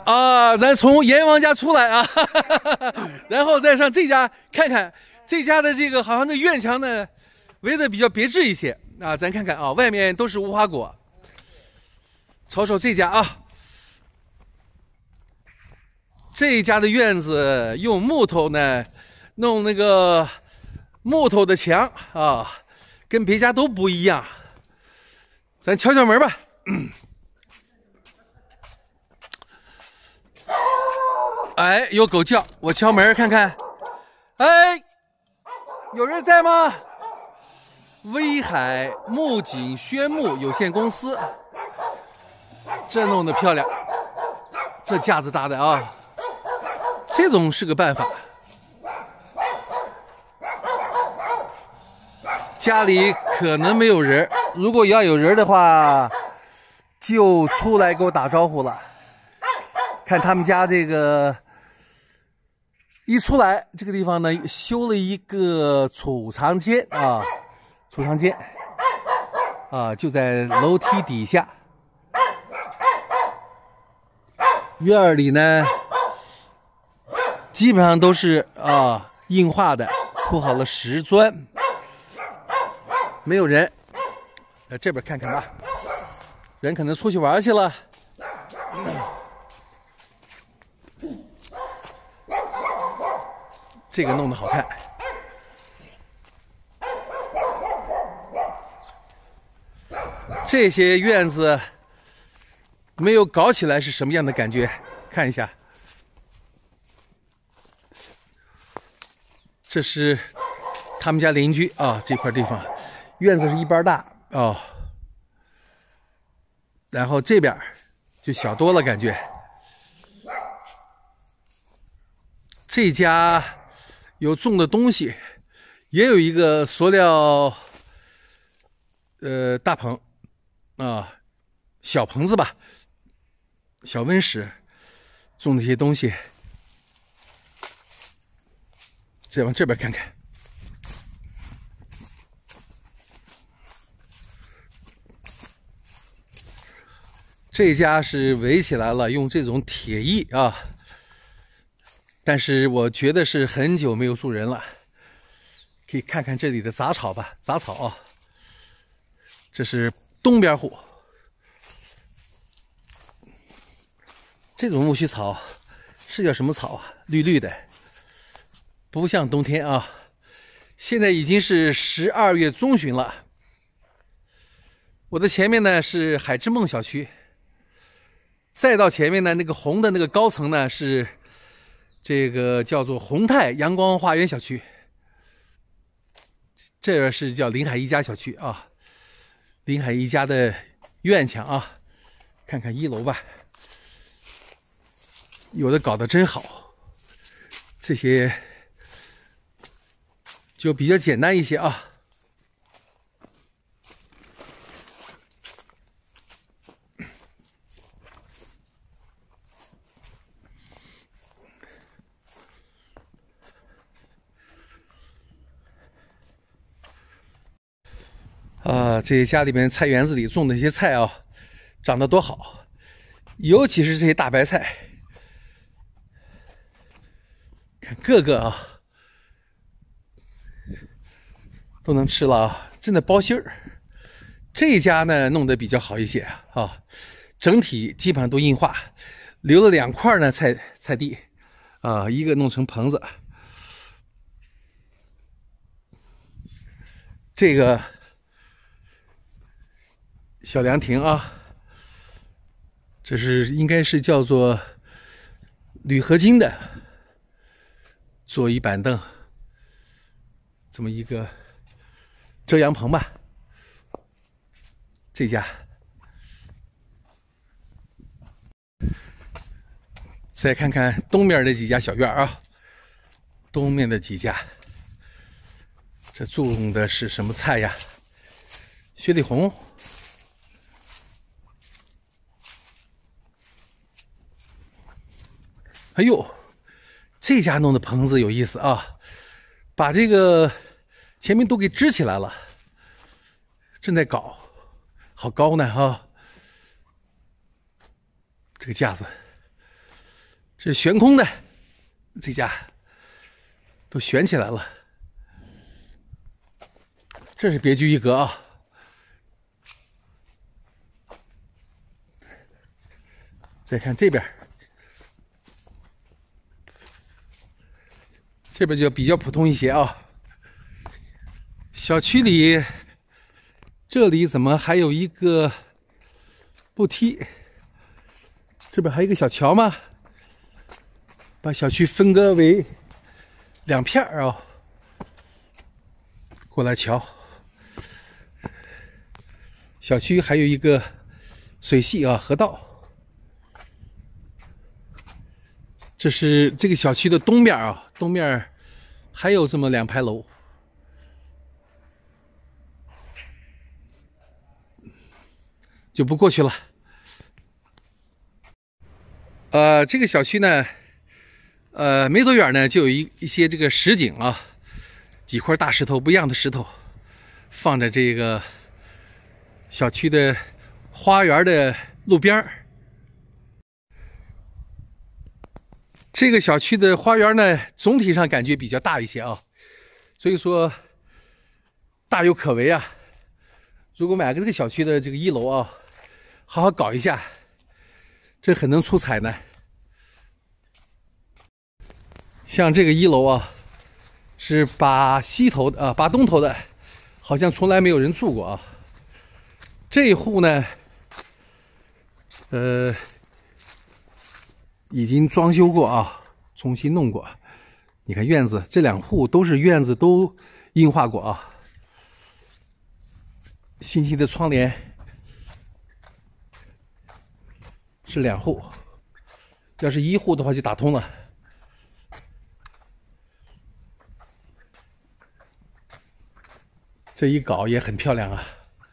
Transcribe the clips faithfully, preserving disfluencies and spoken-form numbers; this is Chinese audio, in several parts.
啊，咱从阎王家出来啊，哈哈哈，然后再上这家看看，这家的这个好像那院墙呢围的比较别致一些啊，咱看看啊，外面都是无花果，瞅瞅这家啊，这家的院子用木头呢弄那个木头的墙啊，跟别家都不一样，咱敲敲门吧。嗯哎，有狗叫，我敲门看看。哎，有人在吗？威海木槿宣木有限公司，这弄得漂亮，这架子搭的啊，这种是个办法。家里可能没有人，如果要有人的话，就出来给我打招呼了。看他们家这个。一出来，这个地方呢修了一个储藏间啊，储藏间啊就在楼梯底下。院里呢基本上都是啊硬化的，铺好了石砖，没有人。在这边看看吧，人可能出去玩去了。这个弄得好看，这些院子没有搞起来是什么样的感觉？看一下，这是他们家邻居啊，这块地方院子是一般大啊、哦，然后这边就小多了，感觉这家。有种的东西，也有一个塑料，呃，大棚，啊，小棚子吧，小温室，种的一些东西。再往这边看看，这家是围起来了，用这种铁艺啊。但是我觉得是很久没有住人了，可以看看这里的杂草吧，杂草啊，这是东边户，这种苜蓿草是叫什么草啊？绿绿的，不像冬天啊。现在已经是十二月中旬了，我的前面呢是海之梦小区，再到前面呢那个红的那个高层呢是。这个叫做宏泰阳光花园小区，这边是叫临海一家小区啊，临海一家的院墙啊，看看一楼吧，有的搞得真好，这些就比较简单一些啊。啊，这家里面菜园子里种的一些菜啊，长得多好，尤其是这些大白菜，看个个啊都能吃了啊，真的包心儿。这家呢弄得比较好一些啊，整体基本上都硬化，留了两块呢菜菜地啊，一个弄成棚子，这个。小凉亭啊，这是应该是叫做铝合金的座椅板凳，这么一个遮阳棚吧。这家，再看看东面的几家小院啊，东面的几家，这种的是什么菜呀？雪里红。哎呦，这家弄的棚子有意思啊，把这个前面都给支起来了，正在搞，好高呢哈、啊！这个架子， 这是悬空的，这家都悬起来了。这是别具一格啊！再看这边，这边就比较普通一些啊。小区里，这里怎么还有一个步梯？这边还有一个小桥吗？把小区分割为两片儿啊，过来瞧。小区还有一个水系啊，河道。这是这个小区的东面啊，东面还有这么两排楼。就不过去了。呃，这个小区呢，呃，没多远呢，就有一一些这个实景啊，几块大石头，不一样的石头，放在这个小区的花园的路边。这个小区的花园呢，总体上感觉比较大一些啊，所以说大有可为啊。如果买个这个小区的这个一楼啊，好好搞一下，这很能出彩呢。像这个一楼啊，是把西头的啊，把东头的，好像从来没有人住过啊。这一户呢，呃，已经装修过啊，重新弄过。你看院子，这两户都是院子都硬化过啊。新型的窗帘是两户，要是一户的话就打通了。这一搞也很漂亮啊。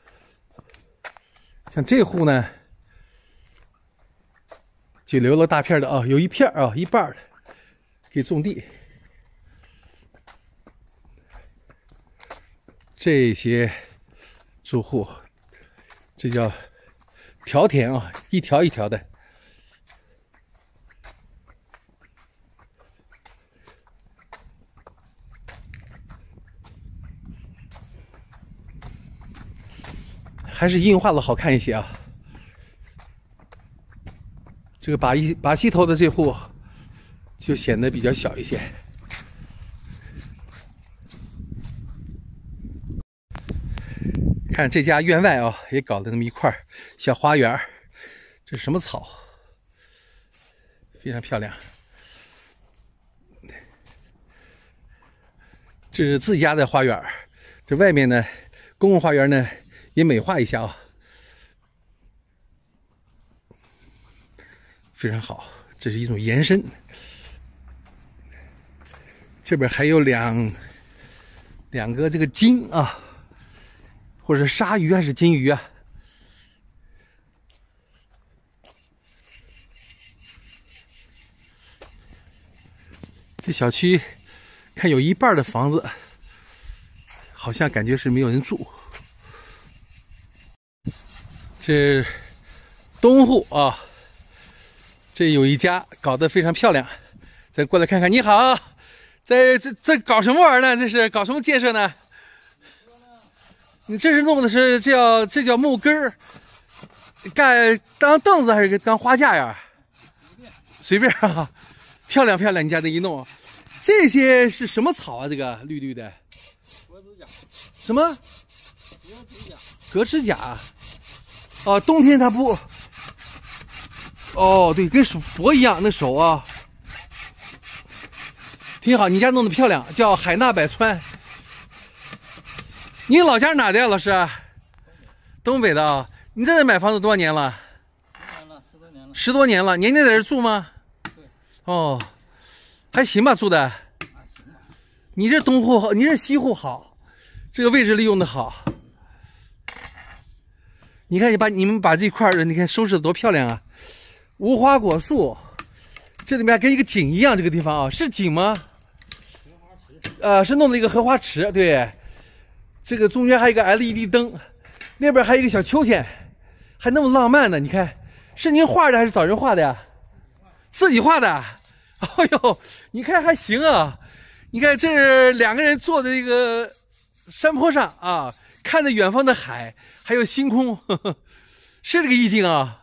像这户呢，就留了大片的啊，有一片啊，一半的给种地。这些住户，这叫条田啊，一条一条的。还是硬化的好看一些啊。这个把一把西头的这户就显得比较小一些。看这家院外啊，也搞了那么一块小花园，这是什么草？非常漂亮。这是自家的花园，这外面呢，公共花园呢也美化一下啊，非常好。这是一种延伸。这边还有两两个这个金啊。或者是鲨鱼还是金鱼啊？这小区看有一半的房子，好像感觉是没有人住。这东户啊，这有一家搞得非常漂亮，咱过来看看。你好，在这这搞什么玩意呢？这是搞什么建设呢？你这是弄的是这叫这叫木根儿，盖当凳子还是当花架呀？随便啊，漂亮漂亮！你家这一弄，这些是什么草啊？这个绿绿的，格指甲。什么？格指甲。格指甲。哦，冬天它不。哦，对，跟手佛一样，那手啊，挺好。你家弄得漂亮，叫海纳百川。你老家哪的呀，老师？东北的啊。你在这买房子多少年了？十年了，十多年了。十多年了，年年在这住吗？对。哦，还行吧，住的。你这东户好，你这西户好，这个位置利用的好。你看，你把你们把这块儿，你看收拾的多漂亮啊！无花果树，这里面还跟一个井一样，这个地方啊，是井吗？荷花池。呃，是弄了一个荷花池，对。这个中间还有一个 L E D 灯，那边还有一个小秋千，还那么浪漫呢。你看，是您画的还是找人画的呀？ 自己画的。哎呦，你看还行啊！你看这两个人坐在这个山坡上啊，看着远方的海，还有星空，呵呵，是这个意境啊。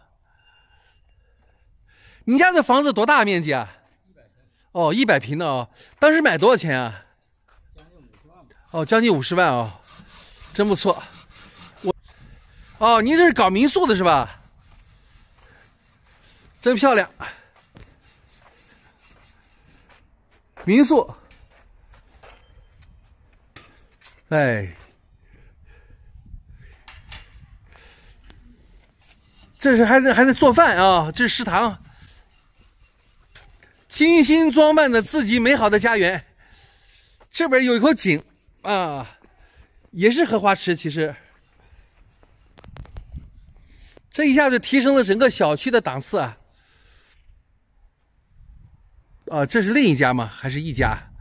你家的房子多大面积啊？哦，一百平的哦。当时买多少钱啊？哦，将近五十万哦，真不错。我，哦，您这是搞民宿的是吧？真漂亮。民宿，哎，这是还得还得做饭啊！这是食堂，精心装扮的自己美好的家园。这边有一口井啊，也是荷花池。其实，这一下就提升了整个小区的档次啊！啊，这是另一家吗？还是一家？